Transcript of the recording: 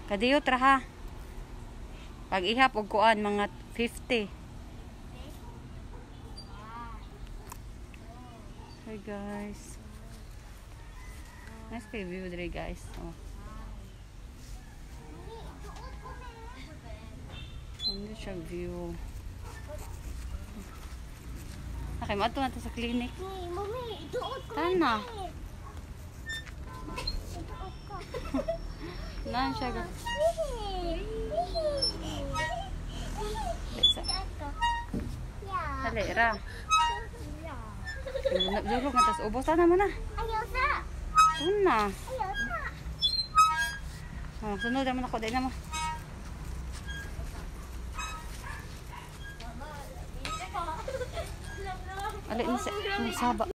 Kadiyot ra ha. Pag ihap og kuan mga 50. Hi guys. Nice kay view dre guys. Oh. Ano siya view. Okay, mato na to sa clinic. Mami, duot ko. Tana. Nan siya ga. Dali ra. Nagdurog na tas ubos na naman na. Ayaw sa. Tuna. Ayaw sa. Oh, sunod naman ako dai na mo. Ali ni sa saba.